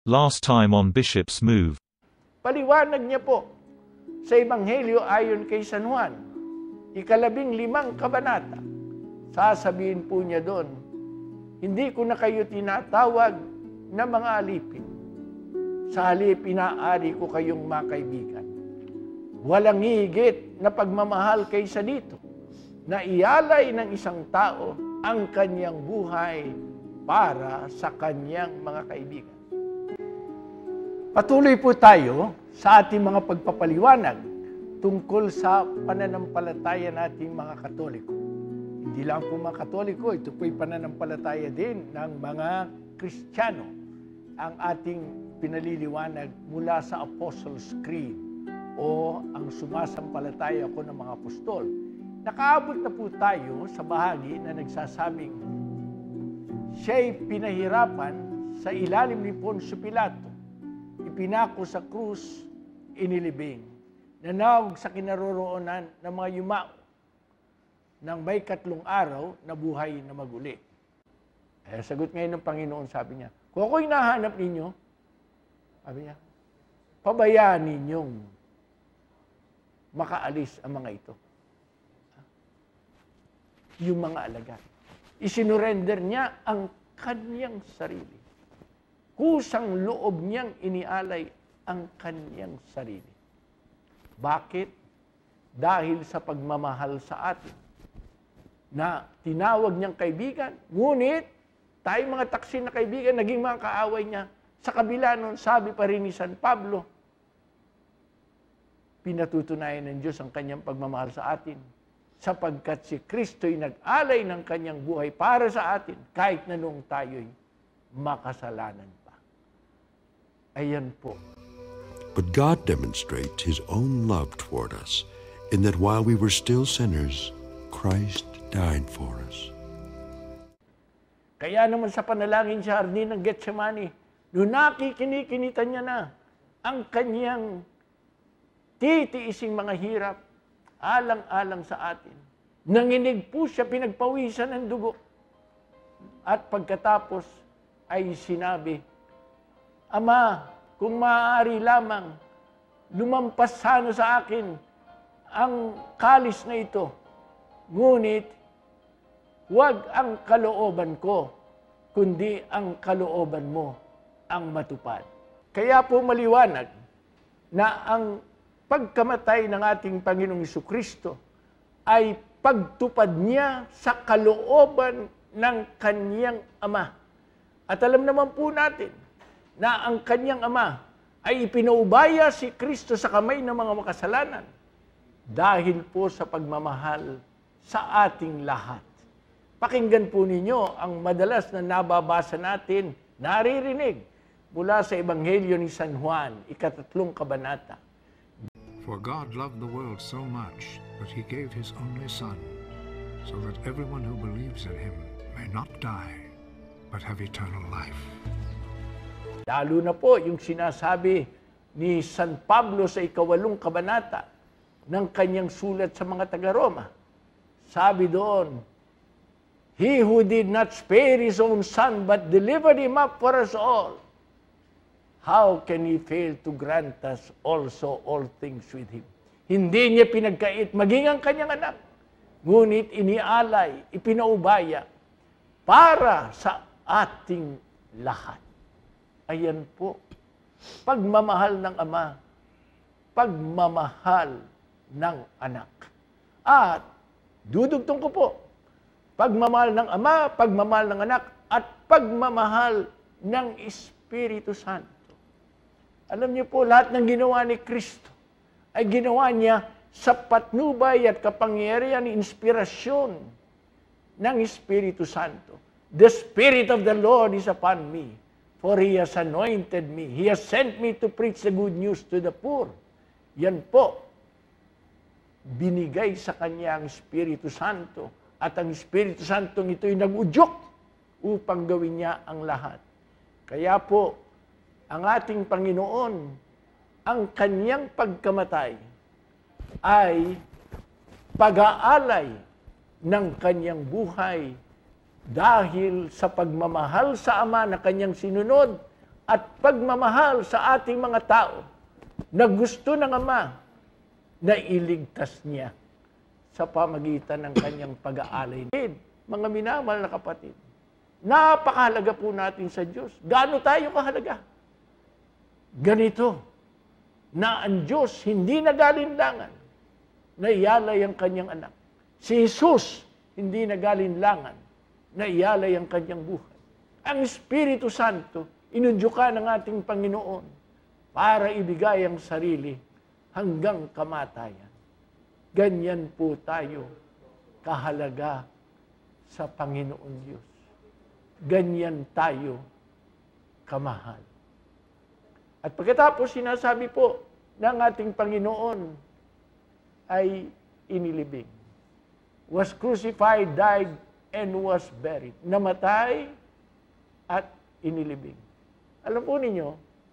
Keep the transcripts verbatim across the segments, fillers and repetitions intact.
Last time on Bishop's Move. Paliwanag niya po sa Ebanghelyo ayon kay San Juan, ikalabing limang kabanata. Sasabihin po niya doon, hindi ko na kayo tinatawag na mga alipin. Sa halip, inaari ko kayong makaibigan. Walang higit na pagmamahal kaysa dito, na ialay ng isang tao ang kanyang buhay para sa kanyang mga kaibigan. Patuloy po tayo sa ating mga pagpapaliwanag tungkol sa pananampalataya nating mga Katoliko. Hindi lang po mga Katoliko, ito po'y pananampalataya din ng mga Kristiyano. Ang ating pinaliliwanag mula sa Apostles' Creed o ang sumasampalataya ko ng mga apostol. Nakaabot na po tayo sa bahagi na nagsasabing siya'y pinahirapan sa ilalim ni Poncio Pilato, ipinako sa krus, inilibing, nanawag sa kinaroroonan ng mga yumao, nang may katlong araw na buhay na maguli. Eh, sagot ngayon ng Panginoon, sabi niya, kung ako'y nahanap ninyo, sabi niya, pabayaan ninyong makaalis ang mga ito. Yung mga alagad. Isinurrender niya ang kanyang sarili. Kusang loob niyang inialay ang kanyang sarili. Bakit? Dahil sa pagmamahal sa atin na tinawag niyang kaibigan, ngunit tayo mga taksin na kaibigan, naging mga kaaway niya. Sa kabila nun, sabi pa rin ni San Pablo, pinatutunayan ng Diyos ang kanyang pagmamahal sa atin sapagkat si Kristo'y nag-alay ng kanyang buhay para sa atin kahit na noong tayo'y makasalanan pa. Ayan po. But God demonstrates His own love toward us in that while we were still sinners, Christ died for us. Kaya naman sa panalangin sa hardin ng Getsemani, noong nakikinikinita niya na ang kanyang titiising mga hirap, alang-alang sa atin. Nanginig po siya, pinagpawisan ng dugo. At pagkatapos ay sinabi, Ama, kung maaari lamang, lumampas sana sa akin ang kalis na ito. Ngunit, huwag ang kalooban ko, kundi ang kalooban mo ang matupad. Kaya po maliwanag na ang pagkamatay ng ating Panginoong Jesucristo ay pagtupad niya sa kalooban ng kanyang Ama. At alam naman po natin na ang kanyang Ama ay ipinaubaya si Kristo sa kamay ng mga makasalanan dahil po sa pagmamahal sa ating lahat. Pakinggan po ninyo ang madalas na nababasa natin, naririnig mula sa Ebanghelyo ni San Juan, ikatatlong kabanata. For God loved the world so much that He gave His only Son, so that everyone who believes in Him may not die, but have eternal life. Lalo na po yung sinasabi ni San Pablo sa ikawalong kabanata ng kanyang sulat sa mga taga-Roma. Sabi doon, He who did not spare His own Son, but delivered Him up for us all, how can He fail to grant us also all things with Him? Hindi niya pinagkait maging ang kanyang anak, ngunit inialay, ipinaubaya para sa ating lahat. Ayan po, pagmamahal ng Ama, pagmamahal ng anak. At dudugtong ko po, pagmamahal ng Ama, pagmamahal ng anak, at pagmamahal ng Espiritu Santo. Alam niyo po, lahat ng ginawa ni Kristo ay ginawa niya sa patnubay at kapangyarihan ni inspirasyon ng Espiritu Santo. The Spirit of the Lord is upon me, for He has anointed me. He has sent me to preach the good news to the poor. Yan po, binigay sa kanya ang Espiritu Santo. At ang Espiritu Santo ito'y nag-udyok upang gawin niya ang lahat. Kaya po, ang ating Panginoon, ang kanyang pagkamatay ay pag-aalay ng kanyang buhay dahil sa pagmamahal sa Ama na kanyang sinunod at pagmamahal sa ating mga tao na gusto ng Ama na iligtas niya sa pamagitan ng kanyang pag-aalay. Mga minamahal na kapatid, napakahalaga po natin sa Diyos. Gaano tayo kahalaga? Ganito, na ang Diyos hindi nagalinlangan na ialay ang kanyang anak. Si Jesus hindi nagalinlangan na ialay ang kanyang buhay. Ang Espiritu Santo, inudyukan ng ating Panginoon para ibigay ang sarili hanggang kamatayan. Ganyan po tayo kahalaga sa Panginoon Diyos. Ganyan tayo kamahal. At pagkatapos sinasabi po ng ating Panginoon ay inilibing. Was crucified, died, and was buried. Namatay at inilibing. Alam po ninyo,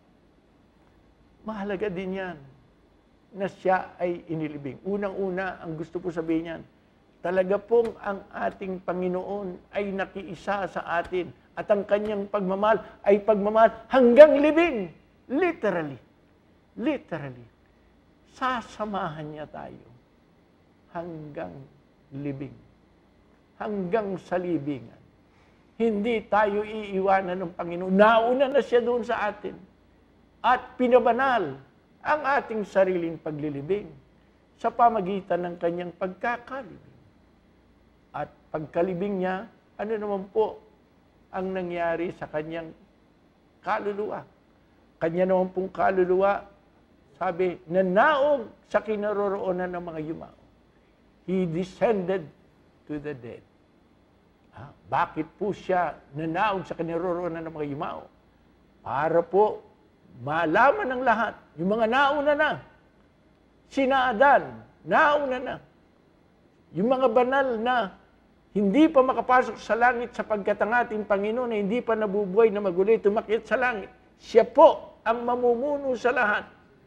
mahalaga din yan na siya ay inilibing. Unang-una, ang gusto po sabihin yan, talaga pong ang ating Panginoon ay nakiisa sa atin at ang kanyang pagmamahal ay pagmamahal hanggang libing. Literally. Literally. Sasamahan niya tayo hanggang libing. Hanggang sa libingan. Hindi tayo iiwanan ng Panginoon. Nauna na siya doon sa atin. At pinabanal ang ating sariling paglilibing sa pamagitan ng kanyang pagkakalibing. At pagkalibing niya, ano naman po ang nangyari sa kanyang kaluluwa? Kanya naman pong kaluluwa, sabi, nanaog sa kinaroroonan ng mga yumao. He descended to the dead. Ah, bakit po siya nanaog sa kinaroroonan ng mga yumao? Para po malaman ng lahat, yung mga nauna na, sina Adan, nauna na. Yung mga banal na hindi pa makapasok sa langit sapagkat ang ating Panginoon na hindi pa nabubuhay na maguli, tumakyat sa langit. Siya po ang mamumuno sa lahat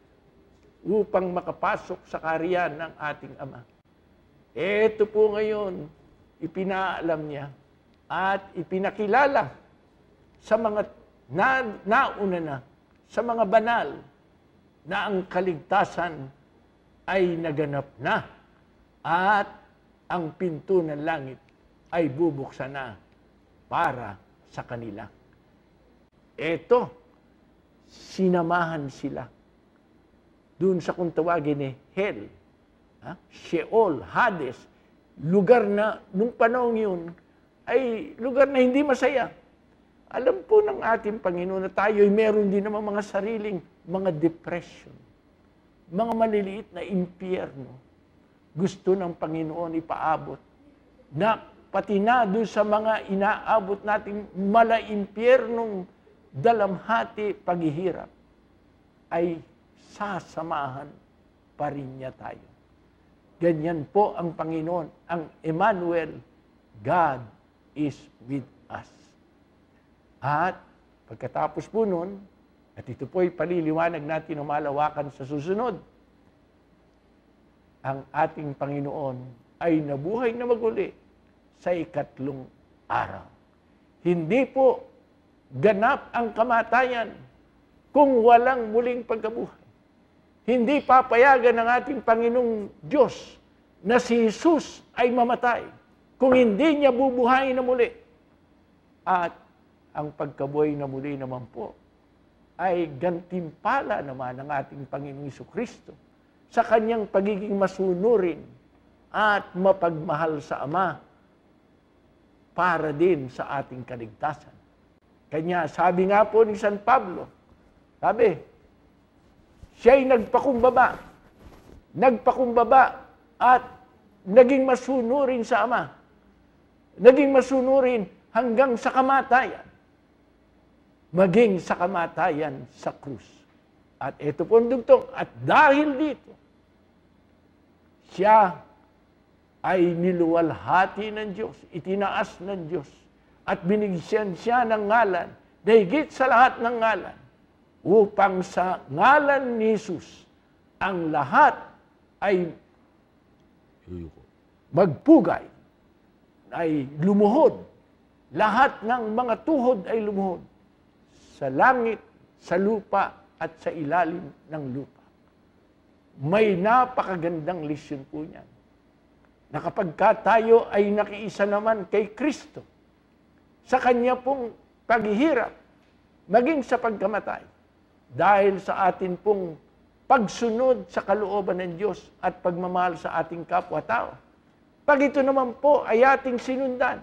upang makapasok sa kaharian ng ating Ama. Ito po ngayon, ipinaalam niya at ipinakilala sa mga na, nauna na, sa mga banal na ang kaligtasan ay naganap na at ang pinto ng langit ay bubuksan na para sa kanila. Ito, sinamahan sila doon sa kung tawagin ni Hell, ha? Sheol, Hades, lugar na nung panahon yun ay lugar na hindi masaya. Alam po ng ating Panginoon na tayo ay meron din naman mga sariling mga depression, mga maliliit na impyerno. Gusto ng Panginoon ipaabot na pati na doon sa mga inaabot nating mala impyernong dalamhati paghihirap ay sasamahan pa rin niya tayo. Ganyan po ang Panginoon, ang Emmanuel, God is with us. At pagkatapos po nun, at ito po ay paliliwanag natin o malawakan sa susunod, ang ating Panginoon ay nabuhay na maguli sa ikatlong araw. Hindi po ganap ang kamatayan kung walang muling pagkabuhay. Hindi papayagan ng ating Panginoong Diyos na si Jesus ay mamatay kung hindi niya bubuhayin na muli. At ang pagkabuhay na muli naman po ay gantimpala naman ng ating Panginoong Jesucristo sa kanyang pagiging masunurin at mapagmahal sa Ama para din sa ating kaligtasan. Kanya, sabi nga po ni San Pablo, sabi, siya'y nagpakumbaba, nagpakumbaba at naging masunurin sa Ama. Naging masunurin hanggang sa kamatayan. Maging sa kamatayan sa krus. At ito po ang dugtong. At dahil dito, siya ay niluwalhati ng Diyos, itinaas ng Diyos, at binigyan siya ng ngalan, na higit sa lahat ng ngalan, upang sa ngalan ni Jesus, ang lahat ay magpugay, ay lumuhod. Lahat ng mga tuhod ay lumuhod sa langit, sa lupa at sa ilalim ng lupa. May napakagandang lesyon po niyan. Na kapag ka tayo ay nakiisa naman kay Kristo, sa Kanya pong paghihirap, maging sa pagkamatay, dahil sa atin pong pagsunod sa kalooban ng Diyos at pagmamahal sa ating kapwa-tao. Pag ito naman po ay ating sinundan,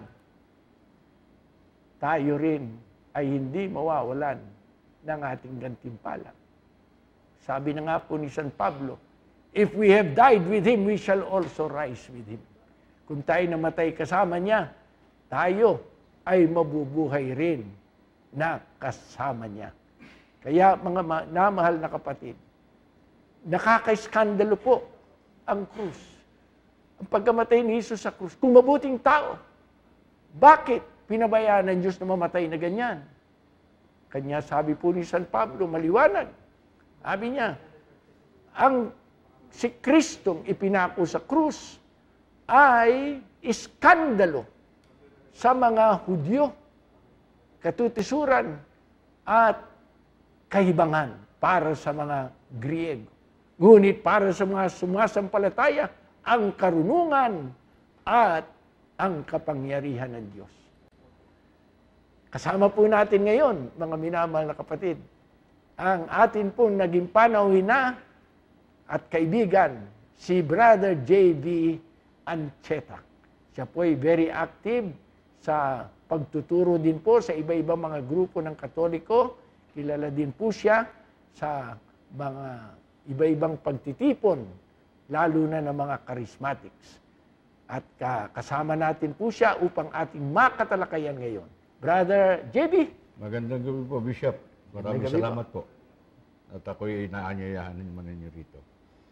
tayo rin ay hindi mawawalan ng ating gantimpala. Sabi na nga po ni San Pablo, if we have died with Him, we shall also rise with Him. Kung tayo namatay kasama niya, tayo ay mabubuhay rin na kasama niya. Kaya mga ma- namahal na kapatid, nakakaiskandalo po ang krus. Ang pagkamatay ni Jesus sa krus, kung mabuting tao, bakit pinabayaan ng Diyos na mamatay na ganyan? Kanya sabi po ni San Pablo, maliwanag. Sabi niya, ang si Kristong ipinako sa krus ay iskandalo sa mga Hudyo, katutisuran at kahibangan para sa mga Griego. Ngunit para sa mga sumasampalataya, ang karunungan at ang kapangyarihan ng Diyos. Kasama po natin ngayon, mga minamahal na kapatid, ang atin pong naging panauhina at kaibigan, si Brother J B Ancheta. Siya po ay very active sa pagtuturo din po sa iba-ibang mga grupo ng Katoliko. Kilala din po siya sa mga iba-ibang pagtitipon, lalo na ng mga charismatics. At kasama natin po siya upang ating makatalakayan ngayon. Brother J B. Magandang gabi po, Bishop. Maraming gabi salamat po. At ako'y inaanyayahan naman ninyo rito.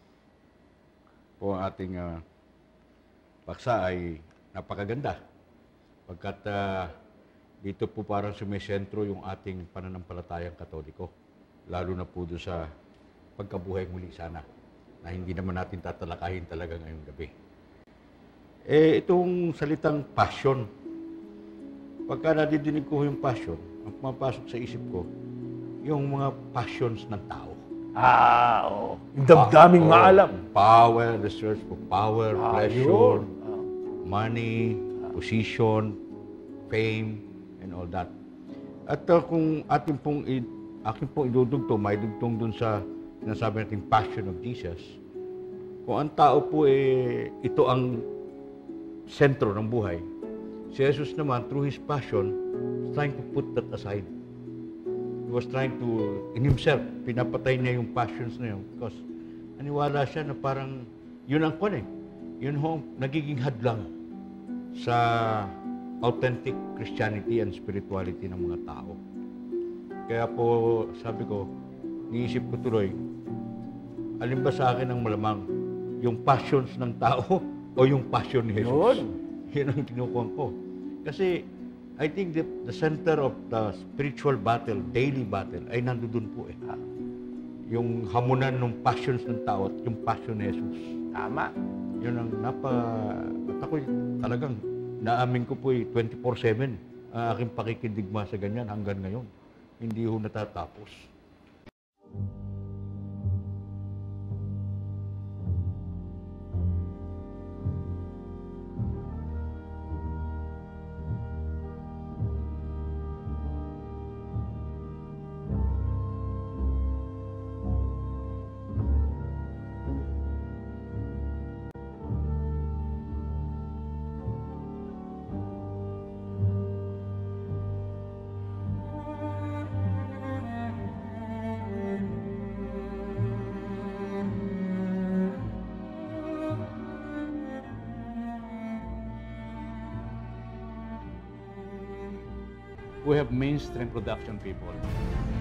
Po ang ating uh, paksa ay napakaganda. Pagkat uh, dito po parang sumisentro yung ating pananampalatayang Katoliko. Lalo na po doon sa pagkabuhay muli sana, na hindi naman natin tatalakayin talaga ngayong gabi. Eh, itong salitang passion, pagka nadidinig ko yung passion, ang pumapasok sa isip ko, yung mga passions ng tao. Ah, oo. Yung damdaming Ah, oo. maalam. Power, the search for power, Ah, pleasure, yun. Ah. money, position, fame, and all that. At uh, kung ating pong, i- akin pong idudugtong, may dugtong dun sa sinasabi nating passion of Jesus, kung ang tao po eh, ito ang sentro ng buhay, si Jesus naman, through His passion, is trying to put that aside. He was trying to, in Himself, pinapatay niya yung passions na yun because naniwala siya na parang yun ang kwan eh. Yun ho, nagiging hadlang sa authentic Christianity and spirituality ng mga tao. Kaya po, sabi ko, niisip ko tuloy, alin ba sa akin ang malamang? Yung passions ng tao o yung passion ni Jesus? Yun. Yun ang tinukuhan ko. Kasi, I think that the center of the spiritual battle, daily battle, ay nandoon po eh. Yung hamunan ng passions ng tao at yung passion ni Jesus. Tama. Yun ang napa... At ako talagang naamin ko po eh, twenty-four seven ang aking pakikindigma sa ganyan hanggang ngayon. Hindi ho natatapos. We have mainstream production people.